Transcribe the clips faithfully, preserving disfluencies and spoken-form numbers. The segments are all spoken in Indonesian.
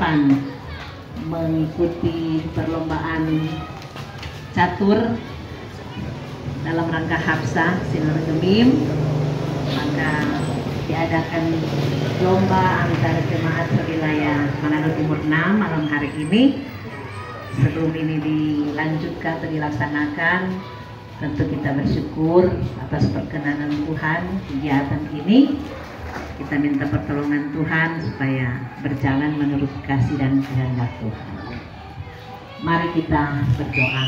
berkenan mengikuti perlombaan catur dalam rangka Hapsah Sinode Gemim, maka diadakan lomba antara jemaat sewilayah Manado Timur enam malam hari ini. Sebelum ini dilanjutkan atau dilaksanakan, tentu kita bersyukur atas perkenanan Tuhan kegiatan ini. Kita minta pertolongan Tuhan supaya berjalan menurut kasih dan kehendak Tuhan. Mari kita berdoa.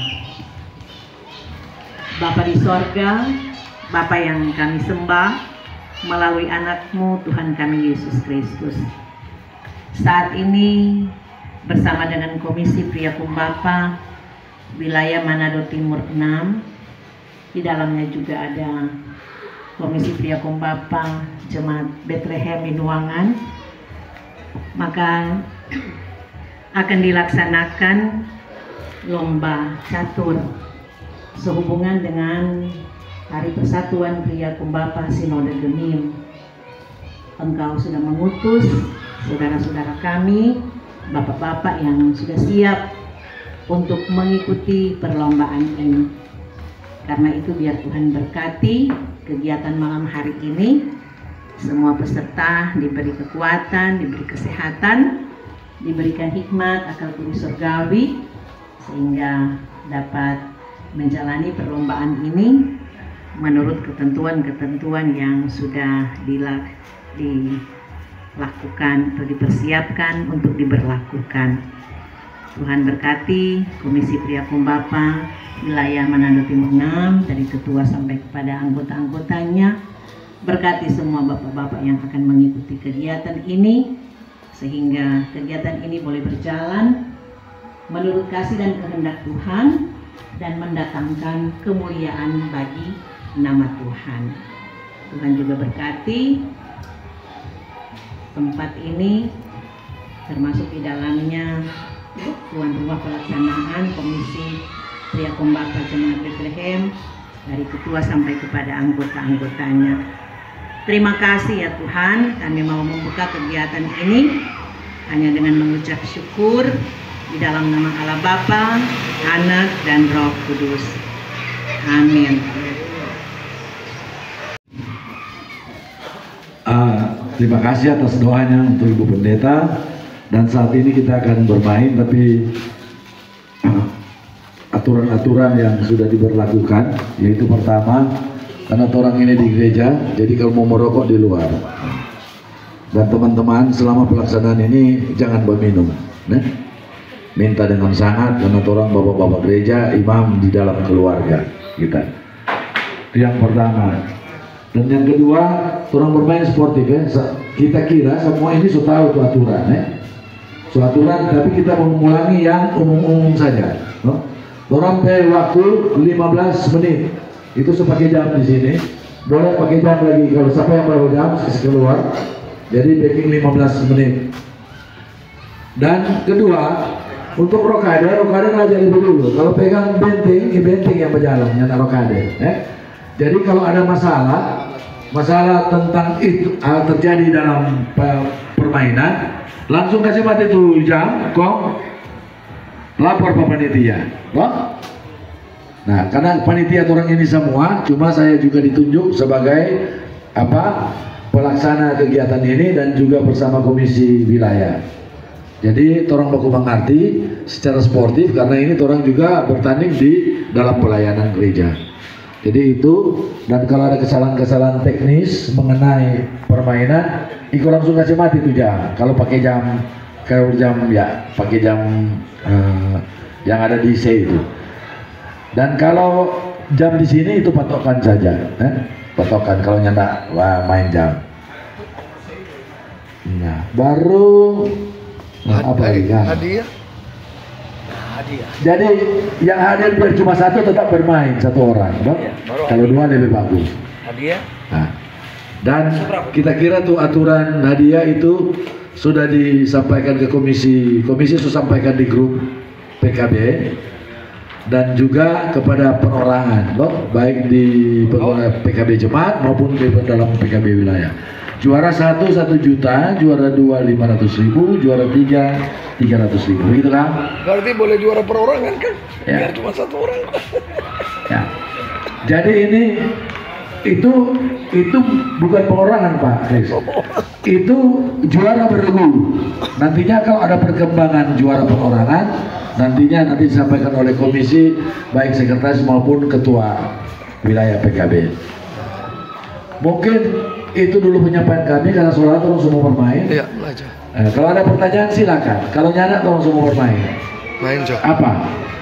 Bapa di sorga, Bapa yang kami sembah melalui anak-Mu Tuhan kami Yesus Kristus. Saat ini bersama dengan Komisi Pria Kumbapa wilayah Manado Timur enam, di dalamnya juga ada Komisi Pria Kumbapa Jemaat Bethlehem Minuangan, maka akan dilaksanakan lomba catur sehubungan dengan Hari Persatuan Pria Kumbapa Sinode Gemim. Engkau sudah mengutus saudara-saudara kami, bapak-bapak yang sudah siap untuk mengikuti perlombaan ini. Karena itu biar Tuhan berkati kegiatan malam hari ini. Semua peserta diberi kekuatan, diberi kesehatan, diberikan hikmat, akal budi surgawi, sehingga dapat menjalani perlombaan ini menurut ketentuan-ketentuan yang sudah dilakukan atau dipersiapkan untuk diberlakukan. Tuhan berkati Komisi Pria Kumbapa wilayah Manado Timur enam dari ketua sampai kepada anggota-anggotanya. Berkati semua bapak-bapak yang akan mengikuti kegiatan ini, sehingga kegiatan ini boleh berjalan menurut kasih dan kehendak Tuhan dan mendatangkan kemuliaan bagi nama Tuhan. Tuhan juga berkati tempat ini, termasuk di dalamnya tuan rumah pelaksanaan Komisi Pria Kumbapa Jemaat Bethlehem dari ketua sampai kepada anggota-anggotanya. Terima kasih ya Tuhan, kami mau membuka kegiatan ini hanya dengan mengucap syukur di dalam nama Allah Bapa, Anak, dan Roh Kudus. Amin. Uh, terima kasih atas doanya untuk Ibu Pendeta. Dan saat ini kita akan bermain, tapi aturan-aturan yang sudah diberlakukan, yaitu pertama, karena orang ini di gereja, jadi kalau mau merokok di luar. Dan teman-teman selama pelaksanaan ini jangan berminum, nah? Minta dengan sangat, karena orang bapak-bapak gereja, imam di dalam keluarga kita. Itu yang pertama. Dan yang kedua, orang bermain sportif ya. Kita kira semua ini sudah tahu itu aturan ya. Suatu aturan, tapi kita mengulangi yang umum-umum saja. No? Orang pakai waktu lima belas menit. Itu sepakai jam di sini. Boleh pakai jam lagi kalau siapa yang baru jam keluar. Jadi backing lima belas menit. Dan kedua, untuk rokade, rokade aja dulu. Kalau pegang benting, ini benting yang berjalan, nyata rokade. Eh? Jadi kalau ada masalah, masalah tentang itu uh, terjadi dalam uh, permainan, langsung kasih mati tuh jam, kong, lapor ke panitia. Loh? Nah, karena panitia orang ini semua, cuma saya juga ditunjuk sebagai apa pelaksana kegiatan ini dan juga bersama komisi wilayah. Jadi orang baku mengerti secara sportif karena ini orang juga bertanding di dalam pelayanan gereja. Jadi itu, dan kalau ada kesalahan-kesalahan teknis mengenai permainan, ikut langsung kasih mati tuh jam. Kalau pakai jam, kalau jam ya pakai jam uh, yang ada di C itu. Dan kalau jam di sini itu patokan saja, eh? Patokan kalau nyata wah, main jam. Nah, baru nah, apa lagi? Nah. Hadiah. Hadiah. Jadi yang hadir biar cuma satu tetap bermain satu orang, ya, kalau dua lebih bagus. Hadiah. Nah, dan kita kira tuh aturan hadiah itu sudah disampaikan ke komisi, komisi sudah sampaikan di grup P K B. Dan juga kepada perorangan, loh, baik di P K B jemaat maupun di dalam P K B wilayah. Juara satu satu juta, juara dua lima ratus ribu, juara tiga tiga ratus ribu, begitu kan? Berarti boleh juara perorangan kan? Ya. Biar cuma satu orang. Ya. Jadi ini itu itu bukan perorangan Pak Kris. Itu juara bergu. Nantinya kalau ada perkembangan juara perorangan, nantinya nanti disampaikan oleh komisi baik sekretaris maupun ketua wilayah P K B. Mungkin itu dulu penyampaian kami, karena suara tolong semua bermain. Iya, aja. Eh, kalau ada pertanyaan silakan. Kalau nyana tolong semua bermain. Main Cok. Apa?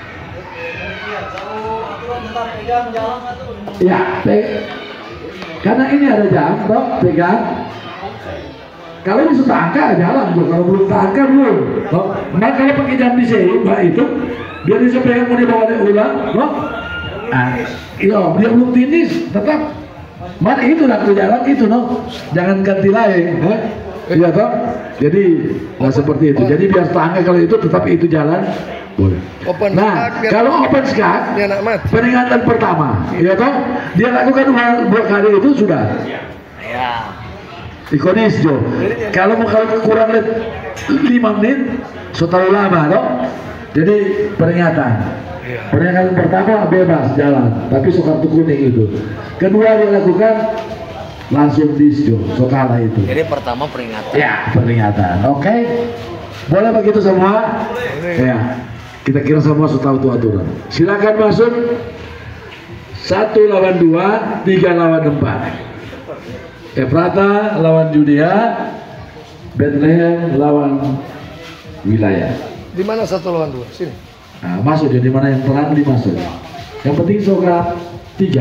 Ya, pe- karena ini ada jam, dok, pegang. Kalau ini sudah angka jalan, bro. Kalau belum angka belum. Dok. Nah, kalau pakai jam di sini, mbak itu, biar bisa pegang mau dibawa dia ulang, dok. Ah, iya, dia belum finish, tetap. Mana itu nak jalan itu, no. Jangan ganti lain, eh? Iya toh. Jadi nggak seperti itu. Jadi biar tangga kalau itu tetap itu jalan boleh. Open Nah, skak, kalau open skak, dia nak mat. peringatan pertama, iya toh. Dia lakukan dua kali itu sudah. Ya. Ikonis Jo. Kalau mau kalau kurang dari lima menit, so terlalu lama toh. Jadi peringatan. Iya. Peringatan pertama bebas jalan, tapi so kartu kuning itu. Kedua dia lakukan langsung disjo, so kalah itu. Jadi pertama peringatan. Ya, peringatan. Oke. Boleh begitu semua? Ya. Kita kira semua sudah tahu tuh aturan. Silakan masuk. Satu lawan dua, tiga lawan empat. Efrata lawan Judea, Bethlehem lawan wilayah. Di mana satu lawan dua? Sini. Nah, masuk jadi mana yang terang dimasuk. Yang penting soka tiga.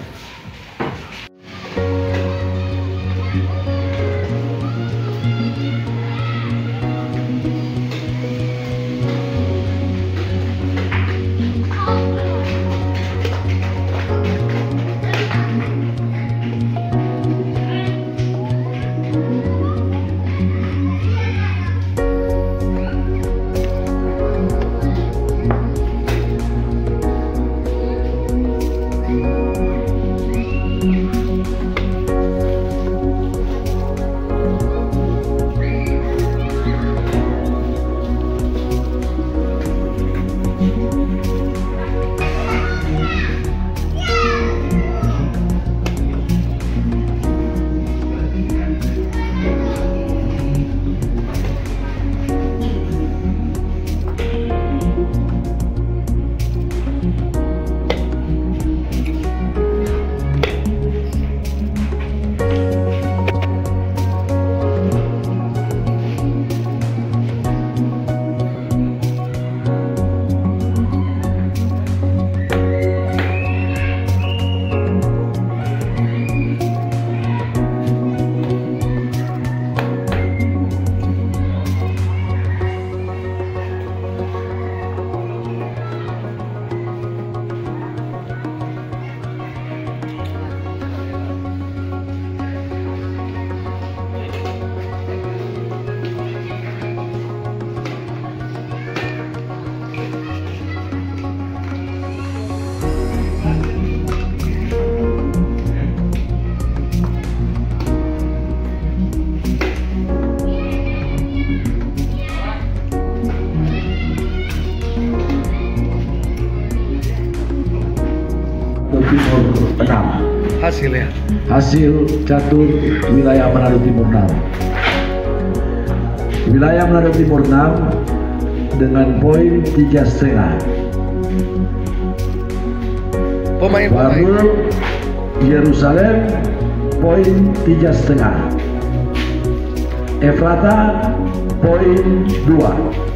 Timur enam. Hasilnya. Hasil catur wilayah Manado Timur enam. Wilayah Manado Timur enam dengan poin tiga setengah. Pemain-pemain. Baru Yerusalem poin tiga setengah. Efrata poin dua.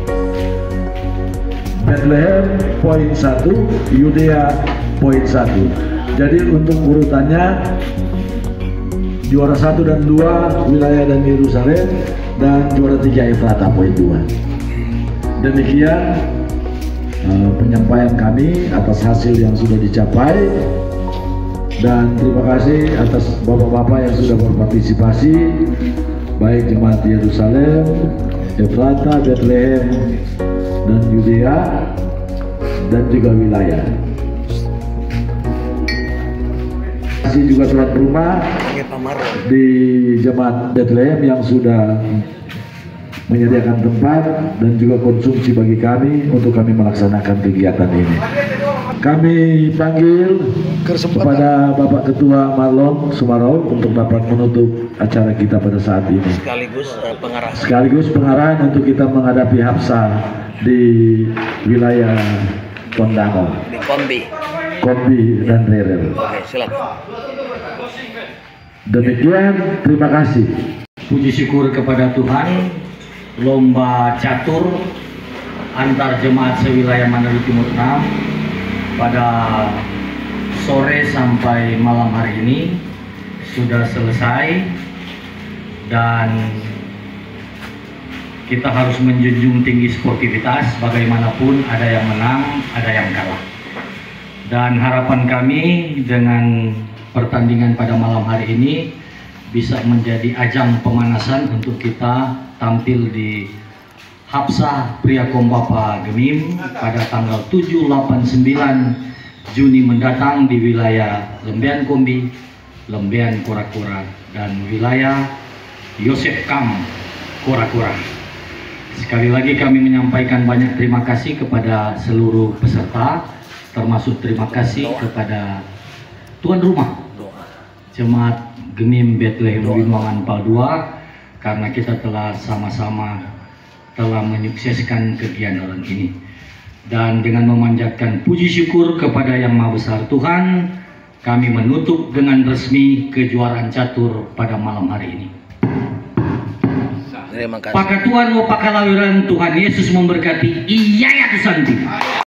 Bethlehem poin satu. Yudea poin satu. Jadi untuk urutannya juara satu dan dua wilayah dan Yerusalem, dan juara tiga Efrata poin dua. Demikian uh, penyampaian kami atas hasil yang sudah dicapai, dan terima kasih atas bapak-bapak yang sudah berpartisipasi, baik jemaat Yerusalem, Efrata, Bethlehem, dan Yudea, dan juga wilayah. kasih juga tuan rumah Pakai pamaro. di Jemaat Bethlehem yang sudah menyediakan tempat dan juga konsumsi bagi kami untuk kami melaksanakan kegiatan ini. Kami panggil Kesempatan. kepada Bapak Ketua Marlon Sumarau untuk dapat menutup acara kita pada saat ini. Sekaligus uh, pengarah. Sekaligus pengarahan untuk kita menghadapi Hapsa di wilayah Kondango, Di Kombi. Kombi dan Rerel. Oke, silakan. Demikian, terima kasih. Puji syukur kepada Tuhan, lomba catur antar jemaat sewilayah Manado Timur enam pada sore sampai malam hari ini sudah selesai, dan kita harus menjunjung tinggi sportivitas. Bagaimanapun ada yang menang, ada yang kalah, dan harapan kami dengan pertandingan pada malam hari ini bisa menjadi ajang pemanasan untuk kita tampil di Hapsa Pria Kombapa Gemim pada tanggal tujuh, delapan, sembilan Juni mendatang di wilayah Lembean Kombi, Lembean Kura-Kura, dan wilayah Yosef Kam Kura-Kura. Sekali lagi kami menyampaikan banyak terima kasih kepada seluruh peserta, termasuk terima kasih kepada tuan rumah Jemaat Gemim Bethlehem Binuangan Paldua, karena kita telah sama-sama telah menyukseskan kegiatan ini. Dan dengan memanjatkan puji syukur kepada Yang Maha Besar Tuhan, kami menutup dengan resmi kejuaraan catur pada malam hari ini. Terima kasih. Pakatuan Wapakalawiran, Tuhan Yesus memberkati. Iya ya Tusanti.